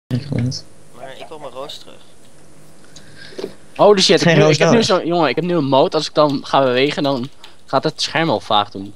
Maar ik wil mijn roos terug. Oh shit, Geen roos nodig. Jongen, ik heb nu een mode. Als ik dan ga bewegen, dan gaat het scherm al vaag doen.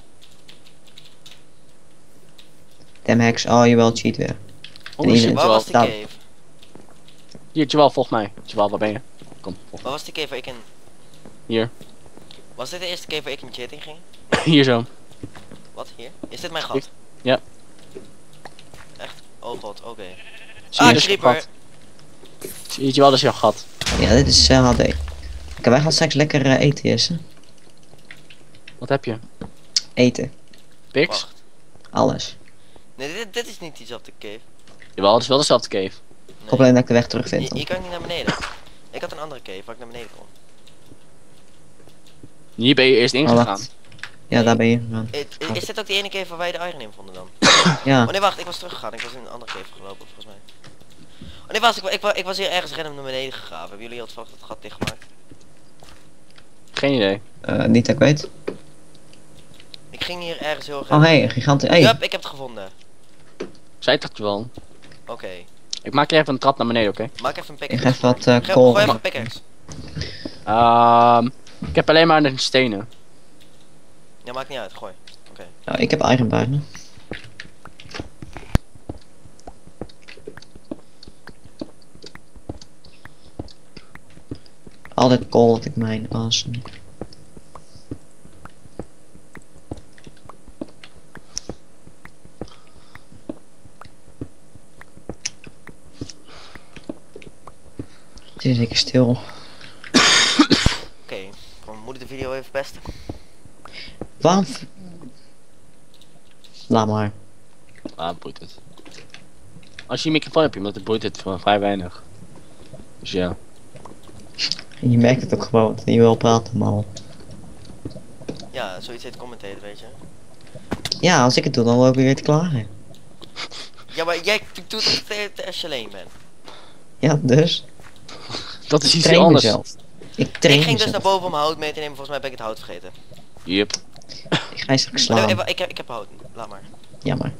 Damn hacks, oh je wel cheat weer. Oh shit, Waar was de dat- cave? Hier, Jawel, volg mij. Jawel, waar ben je? Kom, volg Waar was de cave waar ik in... Hier. Was dit de eerste cave waar ik in chat in ging? Hier zo. Wat, hier? Is dit mijn gat? Ja. Echt? Oh god, oké. Zie je Ah, dus je creeper! gat? Zie je wel, dat is jouw gat. Ja, dit is HD. Oké, wij gaan straks lekker eten, Jesse. Wat heb je? Eten. Pix? Wacht. Alles. Nee, dit is niet diezelfde cave. Jawel, het is wel dezelfde cave. Ik hoop alleen dat ik de weg terug vind. Hier kan ik niet naar beneden. Ik had een andere cave waar ik naar beneden kon. Hier ben je eerst Oh, ingegaan. wacht. Ja, daar ben je gegaan. Is dit ook die ene cave waar wij de iron in vonden dan? Ja. Oh nee, wacht, ik was teruggegaan. Ik was in een andere cave gelopen, volgens mij. Oh nee, wacht, ik was hier ergens random naar beneden gegraven. Hebben jullie al het gat dichtgemaakt? Geen idee. Niet dat ik weet. Ik ging hier ergens heel erg... Oh hey, een gigantisch. Hey. Yup, ik heb het gevonden. Zei het wel. Oké. Ik maak er even een trap naar beneden, oké? Maak even een Ik pickaxe. ga even wat Gooi kool. even een pickaxe. Ik heb alleen maar de stenen. Ja, maakt niet uit, gooi. Oké. Nou, ik heb iron bijna. Altijd kool dat ik mijn awesome. Het is zeker stil. Oké, moet ik de video even pesten? Waarom? Laat maar. Ah, boeit het. Als je je microfoon hebt, omdat het boeit het van vrij weinig. Dus ja. Je merkt het ook gewoon dat je wil praten, man. Ja, zoiets heet commentaten, weet je. Ja, als ik het doe, dan loop ik weer te klagen. Ja, maar jij doet het als je alleen bent. Ja, dus. Dat is Ik iets train anders. mezelf. Ik train Ik ging dus mezelf. naar boven om hout mee te nemen, volgens mij ben ik het hout vergeten. Yep. Ik ga je straks Oh, nee, slaan. ik heb hout, laat maar. Jammer.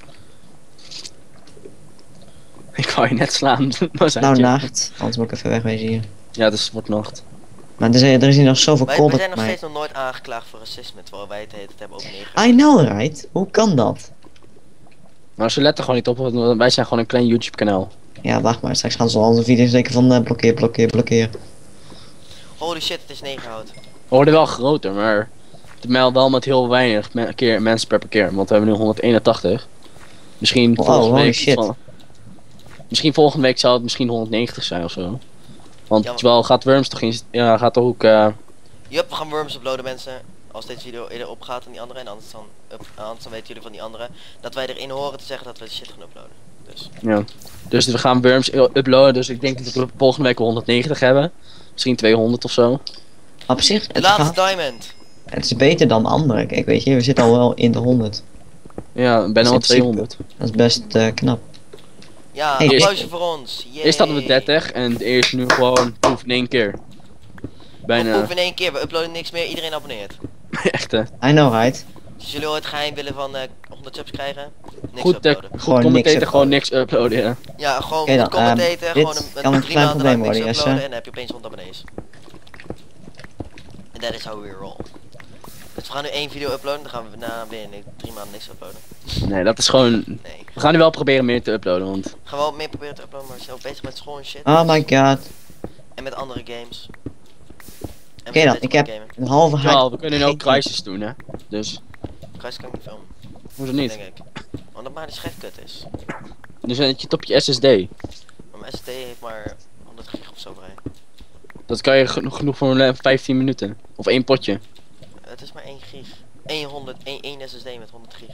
Ik wou je net slaan. Maar zei Nou, het je. nacht. Anders moet ik even wegwezen hier. Ja, dus het wordt nacht. Maar er is hier nog zoveel kool We dat zijn nog mij... steeds nog nooit aangeklaagd voor racisme, terwijl wij het heet het hebben over neger. I know, right? Hoe kan dat? Maar ze letten gewoon niet op, want wij zijn gewoon een klein YouTube kanaal. Ja, wacht maar. Straks gaan ze al onze video's denken van blokkeer, blokkeer, blokkeer. Holy shit, het is negerhout. We worden wel groter, maar het meldt wel met heel weinig mensen per keer. Want we hebben nu 181. Misschien Wow, volgende holy week shit. Misschien volgende week zou het misschien 190 zijn of zo. Want Ja, maar- terwijl gaat Worms toch in, ja, gaat toch ook Yup, we gaan worms uploaden mensen. Als deze video eerder opgaat dan die andere en anders dan weten jullie van die andere. Dat wij erin horen te zeggen dat we de shit gaan uploaden. Dus. ja. Dus we gaan Worms uploaden, dus ik denk dat we volgende week 190 hebben. Misschien 200 of zo. Op zich, De het, laatste gaat, diamond. het is beter dan andere. Kijk, weet je, we zitten al wel in de 100. Ja, bijna in al principe- 200. Dat is best knap. Ja, Hey, applausje voor ons. Yay. Eerst hadden we 30 en eerst nu gewoon proef in één keer. Bijna. Of in één keer, we uploaden niks meer, iedereen abonneert. Echt hè. I know, right? Dus als jullie ooit geheim willen van 100 subs krijgen, niks Goed, uploaden. goed Gewoon commentaten, niks gewoon niks uploaden, ja. Ja, gewoon Oké goed dan, commentaten, dit gewoon kan een 3 klein maanden probleem lang niks worden, Jesse. uploaden en dan heb je opeens 100 abonnees. En that is how we roll. Dus we gaan nu 1 video uploaden, dan gaan we na weer 3 maanden niks uploaden. Nee, dat is gewoon... Nee. We gaan nu wel proberen meer te uploaden, want... Gaan we wel meer proberen te uploaden, maar we zijn ook bezig met school en shit. Oh my god. En met andere games. En Oké dan, ik heb een halve haak. Wel, we kunnen nu ook Crisis doen, hè. Dus, Kruis kan ik niet filmen, hoezo niet? denk ik. Omdat maar de schijf kut is. Dus zet je het op je SSD. Maar mijn SSD heeft maar 100 gig of zo vrij. Dat kan je genoeg voor 15 minuten. Of 1 potje. Het is maar 1 gig. 1 SSD met 100 gig.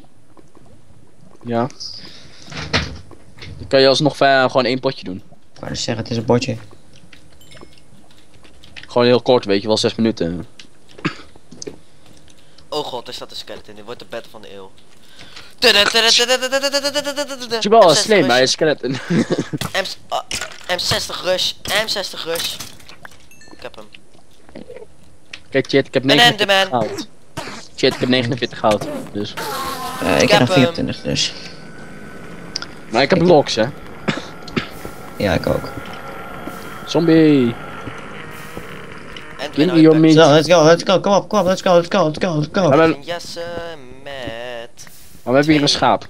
Ja. Dan kan je alsnog gewoon 1 potje doen. Ik wou dus zeggen, het is een bordje. Gewoon heel kort, weet je wel, 6 minuten. Oh god, er staat een skeleton. Dit wordt de battle van de eeuw. Jabal is slim, hij is skeleton. M60 rush. M60 rush. Ik heb hem. Kijk, chat, ik heb Man 49 man. goud. Chat, ik heb 49 goud. Dus. Ik Ik heb heb nog 24 dus. Maar ik heb blocks, hè. Ja, ik ook. Zombie. En Give me your meat. Zo, let's go. Kom op, let's go. Hallo. Jassen met... Maar we hebben hier een schaap.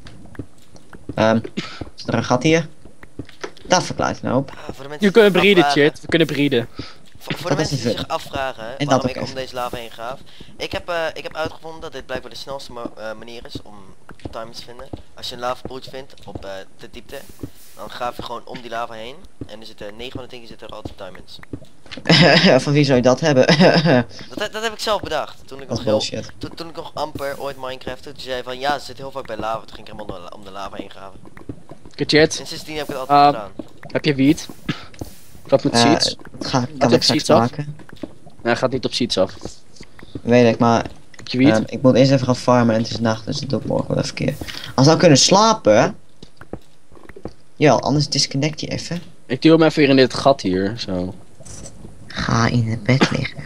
Is er een gat hier? Dat verklaart een hoop. Voor de mensen We kunnen die zich breeden, afvragen- chat. We kunnen breeden. Voor de Dat mensen is die een zich afvragen dat waarom ook ik om even. deze lava heen graaf. Ik heb uitgevonden dat dit blijkbaar de snelste manier is om diamonds te vinden. Als je een lavapoeltje vindt op de diepte, dan graaf je gewoon om die lava heen. En er zitten 9 van de dingen zitten er altijd diamonds. Van wie zou je dat hebben? Dat heb ik zelf bedacht. Toen ik Dat nog is bullshit. toen ik nog amper ooit Minecraft toen zei van ja, ze zit heel vaak bij lava. Toen ging ik helemaal om de lava heen graven. Oké, chat. En sindsdien heb ik het altijd gedaan. Heb je wiet? Wat met seeds? Kan op ik straks seeds af? maken? Nee, gaat niet op seeds af. Weet ik, maar Heb je wiet? ik moet eerst even gaan farmen en het is nacht, dus dat doe ik morgen wel even keer. Als we nou kunnen slapen... Ja, anders disconnect je even. Ik duw hem even weer in dit gat hier, zo. Ga in het bed liggen.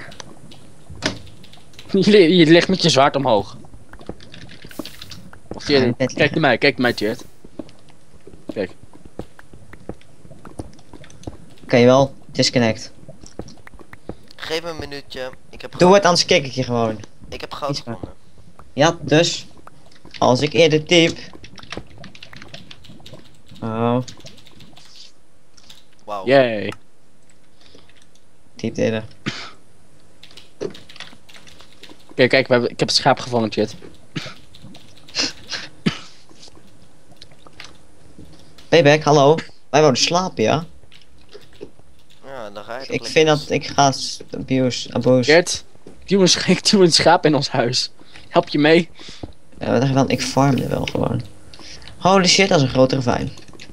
Je ligt met je zwaard omhoog. Of Ga in je, het bed kijk naar mij, chat. Kijk. Kan je wel? Disconnect. Geef me een minuutje. Ik heb Doe goud, het, anders kijk ik je gewoon. ik heb goud Iets maar. gevonden. Ja, dus. Als ik eerder typ. Oh, Wauw. Yay. typ eerder. Kijk, ik heb het schaap gevangen, chat. Payback, hallo. Wij wouden slapen, ja? Ja, dan ga ik. Ik vind dat ik ga abuse. Chat, ik duw een schaap in ons huis. Help je mee? Wat dacht je van? Ik farmde wel gewoon. Holy shit, dat is een grotere fijn.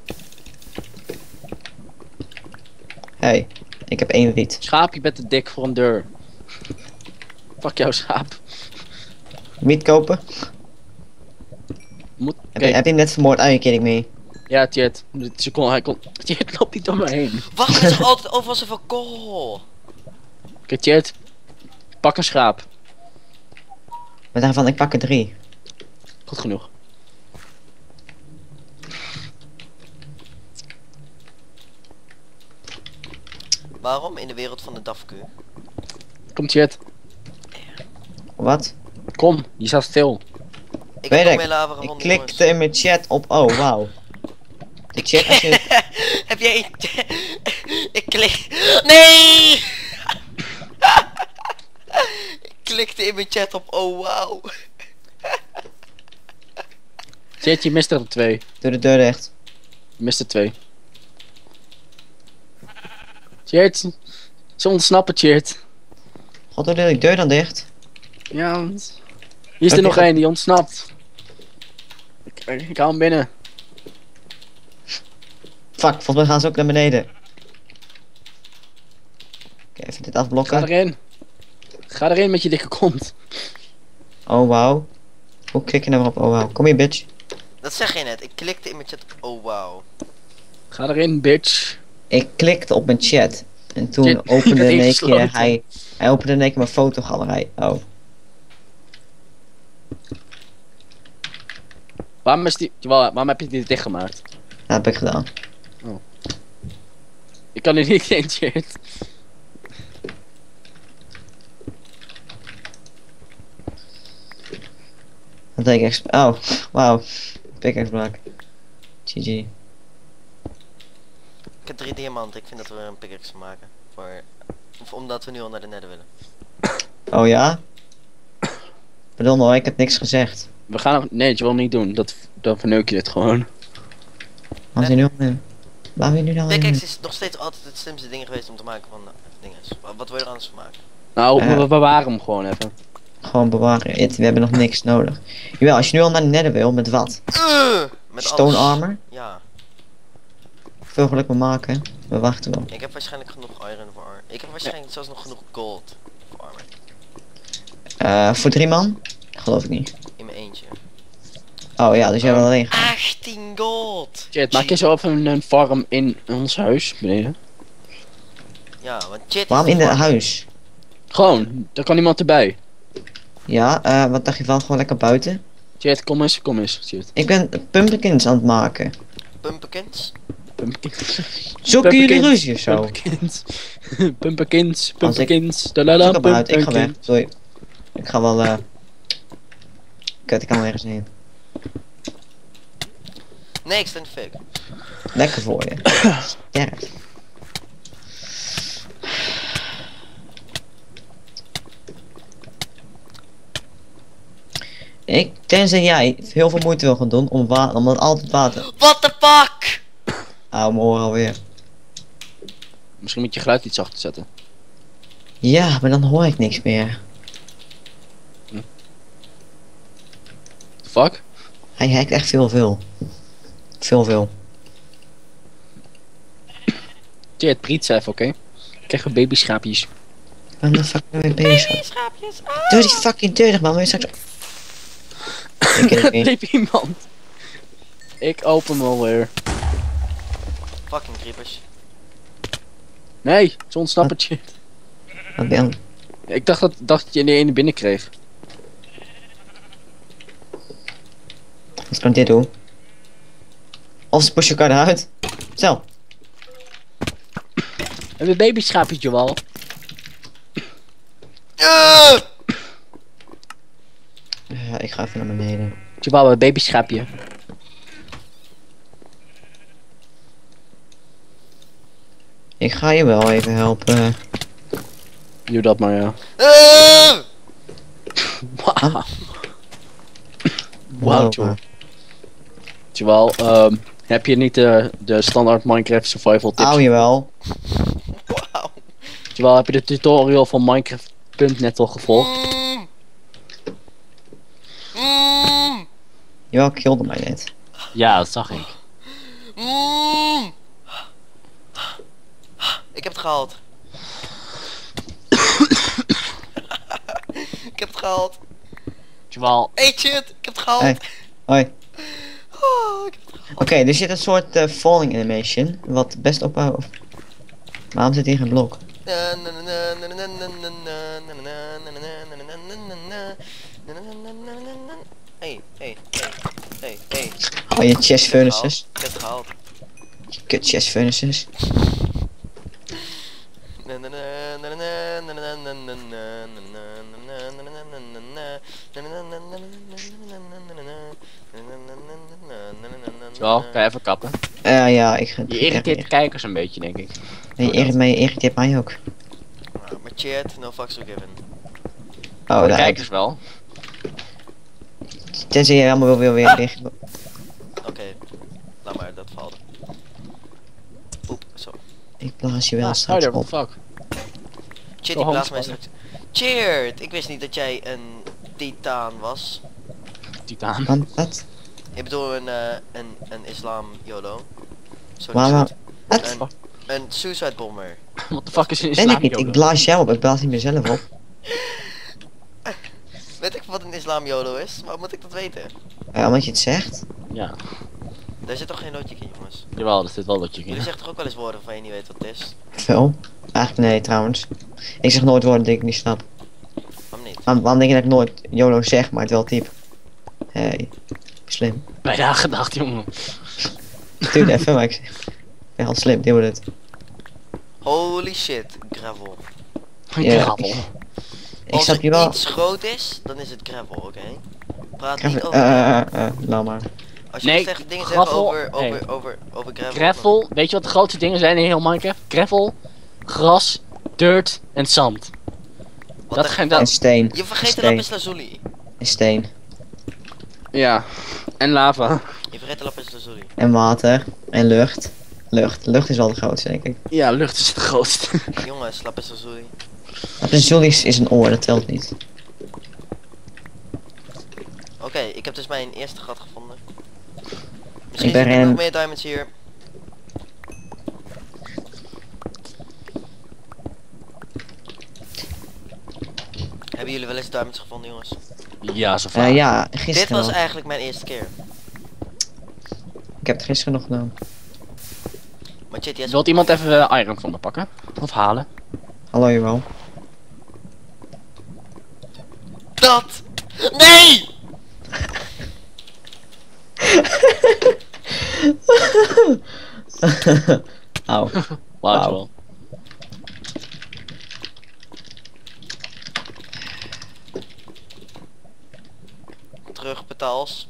Hey, ik heb 1 riet. Schaap, je bent te dik voor een deur. Fuck jouw schaap. Wiet kopen? Moet, Heb je kijk, hem net vermoord? Are you kidding me? ja, chat. Hij kon. Chat, loopt niet door me heen. Wacht, het is toch altijd overal zoveel kool. Oké, chat. Pak een schaap. We dachten van, ik pak er 3. Goed genoeg. Waarom in de wereld van de DAFQ? Kom, chat. Wat? Kom, je staat stil. Ik Weet heb nog ik. meer lava Ik gevonden, klikte in mijn chat op, oh wauw. De chat als je... Heb jij... ik klik... Nee! Ik klikte in mijn chat op, oh wauw. Chat, je mist er 2. Doe de deur dicht. Je mist er 2. Chat. Ze ontsnappen, chat. God, doe die deur dan dicht. Ja, want... Hier is er Oké, nog goed. één die ontsnapt. Ik hou hem binnen. Fuck, volgens mij gaan ze ook naar beneden. Oké, even dit Ga afblokken. erin. Ga erin met je dikke kont. Oh wauw. Hoe klik je nou op oh wauw? Kom hier bitch. Dat zeg je net, ik klikte in mijn chat op, oh wauw. Ga erin, bitch. Ik klikte op mijn chat. En toen Je opende bent in één ingesloten. keer hij opende in één keer mijn fotogalerij. Oh. Waarom heb je dit dichtgemaakt? Dat heb ik gedaan. Ik kan er niet in, chat. Dat deed ik echt. Oh, wauw. Pickaxe black. GG. Ik heb 3 diamanten, ik vind dat we er een pickaxe van maken. Of omdat we nu al naar de nether willen. Oh ja? Pardon hoor, ik heb niks gezegd. We gaan... Nee, dat wil ik niet doen. Dan verneuk je dit gewoon. Wat is er nu al? Waar wil je nu dan in? Pickaxe is nog steeds altijd het slimste ding geweest om te maken van dingen. Wat wil je er anders van maken? Nou, Ja. we bewaren hem gewoon even. Gewoon bewaren. We hebben nog niks nodig. Jawel, als je nu al naar de nether wil, met wat? Met Stone alles. armor? Ja, Veel geluk mee maken. We wachten wel. ik heb waarschijnlijk genoeg iron voor armor. Ik heb waarschijnlijk zelfs nog genoeg gold voor armor. Voor 3 man? Geloof ik niet. In mijn eentje. Oh ja, dus jij wil alleen gaan. 18 gold! Chat, maak je zo even een farm in ons huis beneden? Ja, want shit. Waarom in het huis? Gewoon, daar kan iemand erbij. Ja, wat dacht je van gewoon lekker buiten? Chat, kom eens, chat. Ik ben pumpkins aan het maken. Pumpkins? Pumpkins. Zoeken jullie ruzie of zo? Pumpkins. Pumpkins. Als ik- Pumpkins. Zoek het maar uit, ik ga weg. Sorry. Ik ga wel Kut, ik kan wel ergens heen. Nee, ik sta in de fik. Lekker voor je. Sterk. Tenzij jij heel veel moeite wil gaan doen om het altijd water. What the fuck? Auw, mijn oren alweer. Misschien moet je geluid iets zachter zetten. Ja, maar dan hoor ik niks meer. Fuck. Hij hackt echt veel. Veel. Cheer, priet even, oké? Ik krijg weer babyschaapjes. Waar de fuck ben je bezig? Schaapjes. Doe die fucking deur dicht, man. Wil je straks... Ik ken het niet. Liep iemand. Ik open hem alweer. Fucking creepers. Nee, ze ontsnappen shit. Wat ben je? Ik dacht dat je in de ene binnen kreeg. Wat kan ik dit doen? Of ze pushen elkaar eruit. Zo. En weer babyschaapjes, Joel. Ja, ik ga even naar beneden. Joel, een babyschaapje. Ik ga je wel even helpen. Doe dat maar, ja. Wauw. Wauw, Joel. Joel, heb je niet de standaard Minecraft survival tips? Auw, jawel. Wauw. Joel, heb je de tutorial van Minecraft.net al gevolgd? Jawel, killde mij net. Ja, dat zag ik. Ik heb het gehaald. Ik heb het gehaald. Joel, Eet je het? Ik heb het gehaald. Hey. Hoi. Oh, ik heb het gehaald. Oké, er zit een soort falling animation. Wat best op... Waarom zit hier geen blok? Hey. Oh, je chest furnaces. Ik heb het gehaald. Je kut chest furnaces. Joel, kan je even kappen? Ja, ik ga... Je irriteert de kijkers een beetje, denk ik. Nee, je irriteert mij ook. Maar chat, no fucks given. Oh, De daar. kijkers wel. Tenzij je helemaal wil weer liggen. Oké, laat maar, dat valt. Oep, zo. Ik blaas je wel Ah, straks what op. the fuck. Shit, Zo die blaast mij handig. straks. Cheert! Ik wist niet dat jij een titaan was. Titaan. Wat? Ik bedoel een islam YOLO. Sorry, Waarom? Sjoerd. Wat? Een suicide bomber. What the fuck is een Ben islam, ik niet, joh? ik blaas jou op, ik blaas niet mezelf op. Weet ik wat een islam YOLO is? Maar moet ik dat weten? Omdat je het zegt. Ja, Daar zit toch geen logic in, jongens? jawel, er zit wel dat je Jullie zeggen toch ook wel eens woorden waarvan je niet weet wat het is? Veel. Eigenlijk nee, trouwens. Ik zeg nooit woorden die ik niet snap. Waarom niet? Waarom denk je dat ik nooit YOLO zeg, maar het wel typ? Hey, slim. bijna gedacht, jongen. Duurde even, maar ik ben al slim, die wordt het. Holy shit, gravel. Ja. Gravel. Ik Als snap het je wel. iets groot is, dan is het gravel, oké? Praat Gravel- niet over... Laat maar. Als je Nee, dingen gravel- zegt over gravel... Gravel, weet je wat de grootste dingen zijn in heel Minecraft? Gravel, gras, dirt en zand. Wat Dat de- zijn En dat. steen. Je vergeet de Steen. lapis lazuli. En steen. Ja. En lava. Je vergeet de lapis lazuli. En water. En lucht. Lucht is wel de grootste, denk ik. Ja, lucht is het grootste. Jongens, lapis lazuli. De Zulis is een oor, dat telt niet. Oké, ik heb dus mijn eerste gat gevonden. Misschien ben zitten er in- nog meer diamonds hier. Hebben jullie wel eens diamonds gevonden, jongens? Ja, zo vaak. Ja, Dit gisteren was nog. eigenlijk mijn eerste keer. Ik heb het gisteren nog gedaan. Maar shit, jij is... Wilt iemand even iron van me pakken? Of halen? Hallo Joel. Dat! Nee! Auw. Wauw, Wauw. wel. Terugbetaals.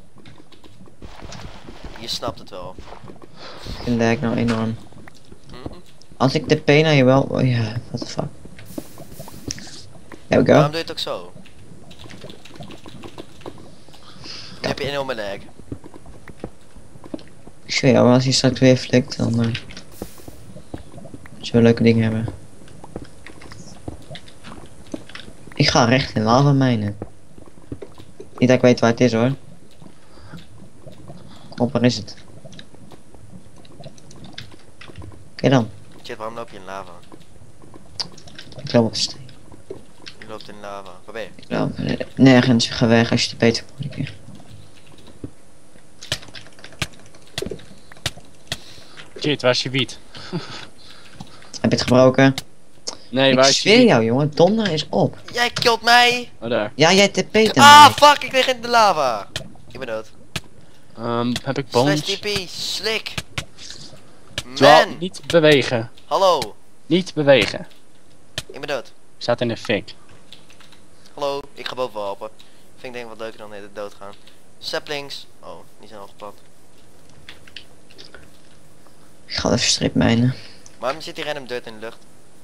Je snapt het wel. Ik lijk nou enorm. Hm? Als ik de P naar je wel... Oh ja, what the fuck. There we Waarom go. doe je het ook zo? Nu heb je enorme lag. Ik zweer jou, als je straks weer flikt, dan... zullen we leuke dingen hebben. Ik ga recht in lava mijnen. Niet dat ik weet waar het is hoor. Kom op, waar is het? Oké dan. Shit, waarom loop je in lava? Ik loop op de steen. Je loopt in lava. Waar ben je? Ik loop nergens. Ga weg als je het beter wordt een keer. Shit, waar is je wiet? Heb je het gebroken? Nee, waar Ik is je zweer wiet? jou jongen, donder is op. Jij killt mij! Oh, daar. Ja, jij TP't hem. Ah, fuck! Ik lig in de lava! Ik ben dood. Heb ik Slash bones? TP, slik! Terwijl, Man! niet bewegen. Hallo! Niet bewegen. Ik ben dood. Staat in de fik. Hallo, ik ga boven wel helpen. Vind ik denk wat leuker dan net doodgaan. Saplings. Oh, die zijn al geplant. Ik ga even strip mijnen. Waarom zit die random dirt in de lucht?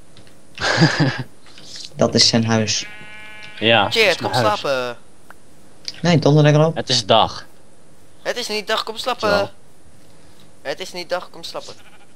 Dat is zijn huis. Ja, dat is Cheert, kom mijn huis. slapen! Nee, donder lekker op. Het is dag. Het is niet dag, kom slapen! Wel. Het is niet dag, kom slapen.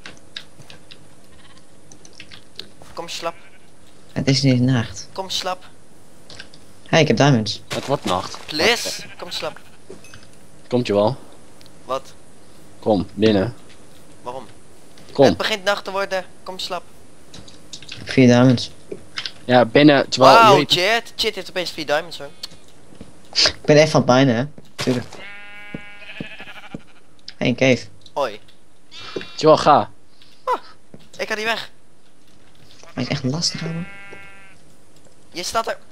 Kom slap, Het is niet nacht. kom slap. Hé, ik heb diamonds. Het wordt nacht. Please, kom slap. Komt je wel. Wat? Kom, binnen. Waarom? Kom. Het begint nacht te worden, kom slap. Ik heb 4 diamonds. Ja, binnen. Terwijl Wauw, jullie... Cheert heeft opeens 4 diamonds hoor. Ik ben echt van het mijnen, hè. Tuurlijk. Hé, een cave. Hoi, Terwijl, ga. ik ga die weg. Maar is echt lastig, hoor. Je staat er.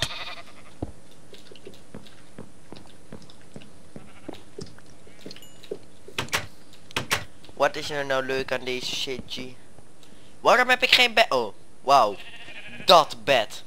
Wat is er nou leuk aan deze shit, G? Waarom heb ik geen bed? Oh, wauw. Dat bed.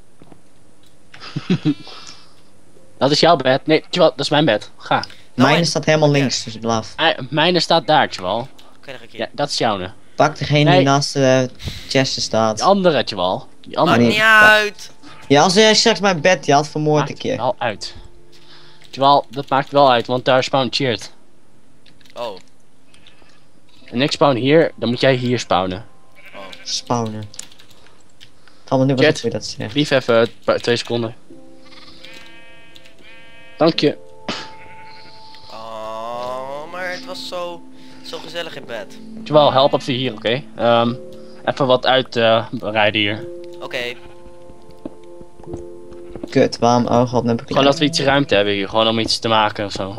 Dat is jouw bed. Nee, terwijl, dat is mijn bed. Ga. Mijne en- staat helemaal Ja. links, dus blaf. Mijne staat daar, terwijl. Oké, nog een keer. Ja, dat is jouw. Pak degene Nee. die naast de chesten staat. Die andere, terwijl. Die Maakt andere. nee. niet uit. Ja, als jij straks mijn bed had vermoord een Maakt keer. wel uit. Terwijl, dat maakt wel uit, want daar spawnt Cheert. Oh, En ik spawn hier, dan moet jij hier spawnen. Spawnen. Ga maar nu wat Chat. ik dat zeggen. Lief even 2 seconden. Dank je. oh, maar het was zo gezellig in bed. Terwijl, help even hier, oké? Even wat uitrijden hier. Oké, Kut, waarom? Oh god, nu heb ik Gewoon dat we iets ruimte hebben hier, gewoon om iets te maken of zo.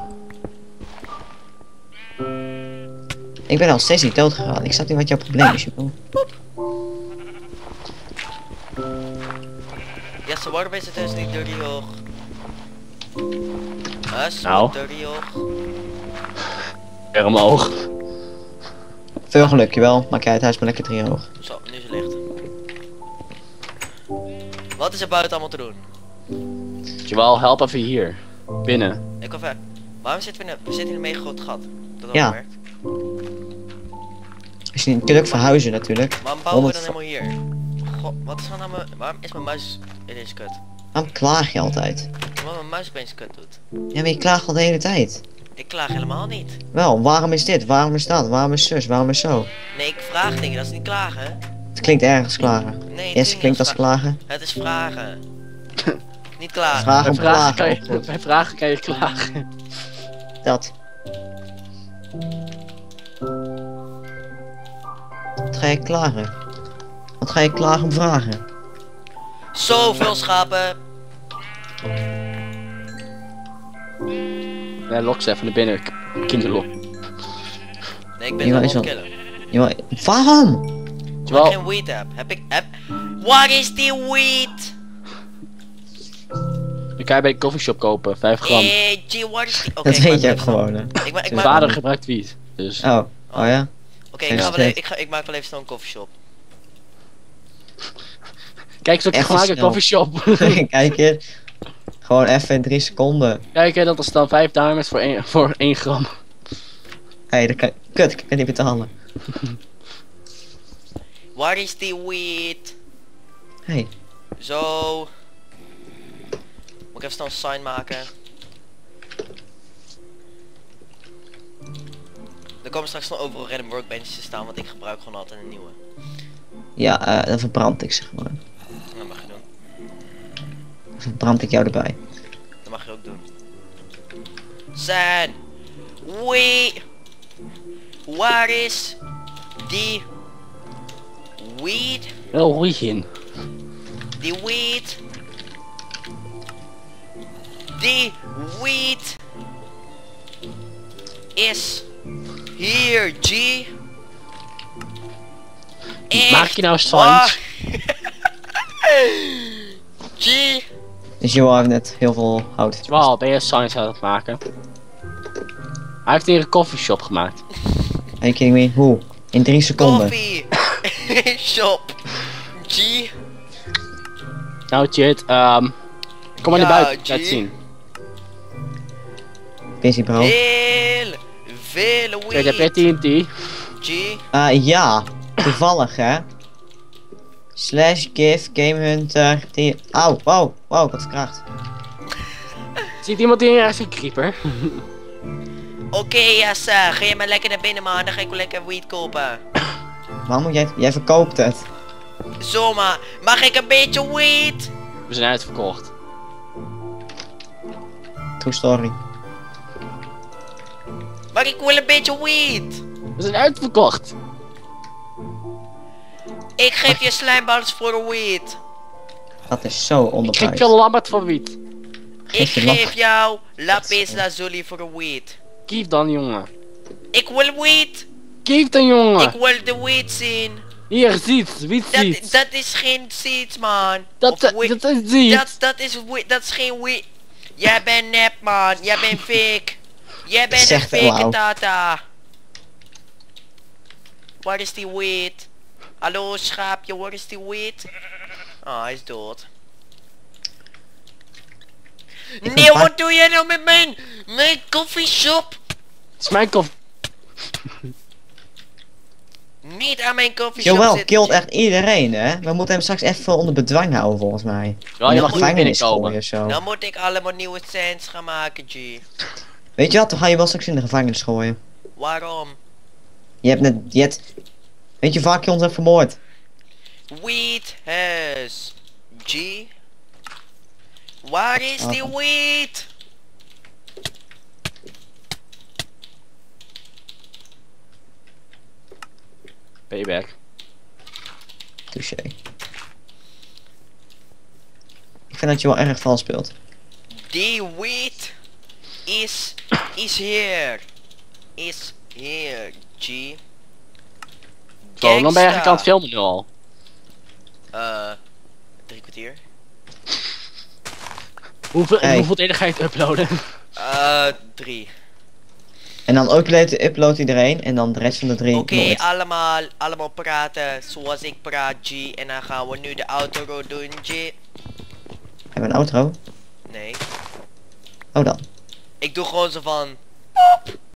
Ik ben al steeds niet dood gegaan. Ik snap niet wat jouw probleem is, joh. yes, the waterbase is niet dirty hoog. Yes, Nou. dirty hoog. Weer omhoog. Veel geluk, jawel. Maak jij het huis maar lekker 3 hoog. Zo, nu is het licht. Wat is er buiten allemaal te doen? Terwijl, help even hier. Binnen. Ik wil ver. Waarom zitten we zitten in een mega groot gat? Dat Ja. werkt. Als je kunt ook verhuizen natuurlijk. Waarom bouwen we dan 100 helemaal hier? God, wat is nou mijn... Waarom is mijn muis ineens kut? Waarom klaag je altijd? Waarom mijn muis opeens kut doet? Ja, maar je klaagt al de hele tijd. Ik klaag helemaal niet. Wel, waarom is dit? Waarom is dat? Waarom is zus? Waarom is zo? Nee, ik vraag dingen, dat is niet klagen. Het klinkt ergens klagen. Nee, het Eerst klinkt als klagen. Het is vragen. Niet klagen. Vraag Bij om vragen, klagen. kan je, bij vragen kan je klagen. Dat. Wat ga je klagen? Wat ga je klagen om vragen? Zoveel schapen. Ja, lok ze even naar binnen. Kinderlok. Nee, ik ben Ja, zo is aan wel- het killen. Ja, waarom? Omdat ik Terwijl, geen weed heb. Wat is die weed? die kan je bij de coffeeshop kopen. 5 gram. Gee, wat is die? Oké, Dat ik weet maak je ook even- gewoon, hè. Ik Mijn maak... vader gebruikt wiet. Dus. Oh, oh ja. Oké, ik maak wel even snel een coffeeshop. Kijk eens wat ik Even gemaakt een snel. coffeeshop. Kijk eens. Gewoon even in 3 seconden. Kijk, dat is dan 5 diamonds voor 1 gram. Hé, dat kan... Kut, ik kan niet betalen. Waar is die wheat? Hé. Zo. Moet ik even snel een sign maken. Er komen straks nog overal random workbenches te staan, want ik gebruik gewoon altijd een nieuwe. Ja, dan verbrand ik zeg maar. Dat mag je doen. Dan verbrand ik jou erbij. Dat mag je ook doen. San! Waar is die weed? Wel roei in. Die weed? Die weed is hier, G. Maak je nou Echt signs? waar? G. Dus Johan heeft net heel veel hout. Wow, ben je signs aan het maken? Hij heeft hier een coffeeshop gemaakt. Are you kidding me? Hoe? In 3 seconden. Koffie. Shop. G. Nou, Chit, kom maar Ja, naar buiten, G. laat zien. Busy bro. Heel veel Kijk, heb weed. je TNT? G. Ja. Toevallig hè. Slash give game hunter. Auw, wow, wow, wat kracht. Ziet iemand hier ergens een creeper? Oké, Jassa, ga je maar lekker naar binnen man, dan ga ik wel lekker weed kopen. Waarom moet jij verkoopt het? Zomaar, mag ik een beetje weed? We zijn uitverkocht. True story. Mag ik wel een beetje weed? We zijn uitverkocht. Ik geef je slijmballs voor de weed. Dat is zo Ik geef onderbuik. je lammert van wiet. Ik je lap- geef jou lapis lazuli voor de weed. Kief dan, jongen. Ik wil weed. Kief dan, jongen. Ik wil de weed zien. Hier, ziet, wiet ziet. Dat is geen seeds man. Dat Of weed. is ziet. Dat is geen weed. Jij bent nep man, jij bent fake. Jij bent een Zegt fake wauw. tata. Waar is die weed? Hallo schaapje, waar is die weed? Ah, hij is dood. Nee, wat doe jij nou met mijn koffieshop? Het is mijn koffie. Niet aan mijn koffieshop Jawel, zitten. killt echt iedereen hè. We moeten hem straks even onder bedwang houden volgens mij. Ja, je In mag de niet gevangenis gooien binnenkomen. of zo. Dan moet ik allemaal nieuwe scents gaan maken, G. Weet je wat, dan ga je wel straks in de gevangenis gooien. Waarom? Weet je vaak je ons hebt vermoord? Weed has G. Waar is die weed? Payback. Touché. Ik vind dat je wel erg vals speelt. Die weed is here. Is here, G. Zo, dan ben je eigenlijk aan het Gangsta. filmen nu al. 3 kwartier. Hoeveel delen ga je het uploaden? 3. En dan upload iedereen en dan de rest van de 3 Oké, nooit. allemaal praten zoals ik praat, G. En dan gaan we nu de outro doen, G. Hebben we een outro? Nee. Oh dan. Ik doe gewoon zo van...